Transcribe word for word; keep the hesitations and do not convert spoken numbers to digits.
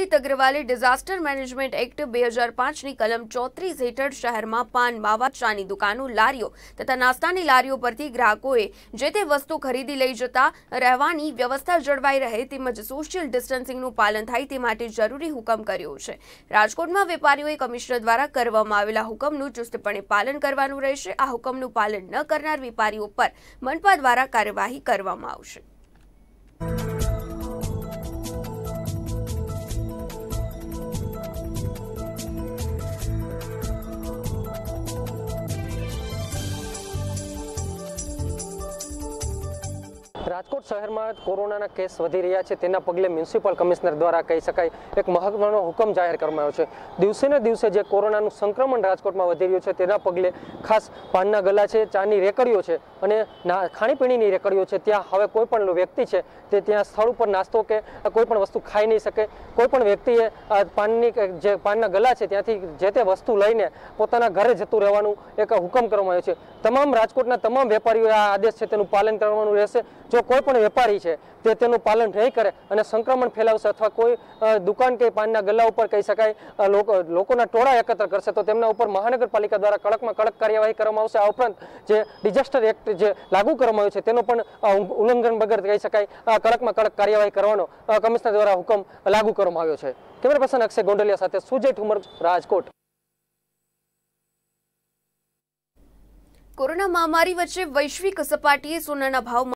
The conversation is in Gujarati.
અમિત અગ્રવાલે ડિઝાસ્ટર મેનેજમેન્ટ એક્ટ બે હજાર પાંચની કલમ ચોત્રીસ હેઠળ શહેરમાં પાન, માવા, ચાની દુકાનો, લારીઓ તથા નાસ્તાની લારીઓ પરથી ગ્રાહકોએ જે તે વસ્તુ ખરીદી લઈ જતા રહેવાની વ્યવસ્થા જળવાઈ રહે તેમજ સોશિયલ ડિસ્ટન્સિંગનું પાલન થાય તે માટે જરૂરી હુકમ કર્યો છે। રાજકોટમાં વેપારીઓએ કમિશનર દ્વારા કરવામાં આવેલા હુકમનું ચુસ્તપણે પાલન કરવાનું રહેશે। આ હુકમનું પાલન ન કરનાર વેપારીઓ પર મનપા દ્વારા કાર્યવાહી કરવામાં આવશે। રાજકોટ શહેરમાં કોરોનાના કેસ વધી રહ્યા છે તેના પગલે મ્યુનિસિપલ કમિશનર દ્વારા કહી શકાય એક મહત્વનો હુકમ જાહેર કરવામાં આવ્યો છે। દિવસે ને દિવસે જે કોરોનાનું સંક્રમણ રાજકોટમાં વધી રહ્યું છે તેના પગલે ખાસ પાનના ગલા છે, ચાની રેકડીઓ છે અને ખાણીપીણીની રેકડીઓ છે, ત્યાં હવે કોઈ પણ વ્યક્તિ છે તે ત્યાં સ્થળ ઉપર નાસ્તો કે કોઈ પણ વસ્તુ ખાઈ નહીં શકે। કોઈ પણ વ્યક્તિએ પાનની જે પાનના ગલા છે ત્યાંથી જે તે વસ્તુ લઈને પોતાના ઘરે જતું રહેવાનું એક હુકમ કરવામાં આવ્યો છે। તમામ રાજકોટના તમામ વેપારીઓએ આ આદેશ છે તેનું પાલન કરવાનું રહેશે। જો કોઈ પણ વેપારી છે તે તેનું પાલન નહીં કરે અને સંક્રમણ ફેલાવશે અથવા કોઈ દુકાન કે પાનના ગલ્લા ઉપર કહી શકાય લોકો લોકોના ટોળા એકત્ર કરશે તો તેમના ઉપર મહાનગરપાલિકા દ્વારા કડકમાં કડક કાર્યવાહી કરવામાં આવશે। આ ઉપરાંત જે ડિઝાસ્ટર એક્ટ જે લાગુ કરવામાં આવ્યો છે તેનો પણ ઉલ્લંઘન વગર કહી શકાય કડકમાં કડક કાર્યવાહી કરવાનો કમિશનર દ્વારા હુકમ લાગુ કરવામાં આવ્યો છે। કેમેરા પર્સન અક્ષય ગોંડલિયા સાથે સુજય ઠુમર, રાજકોટ। કોરોના મહામારી વચ્ચે વૈશ્વિક સપાટીએ સોનાના ભાવમાં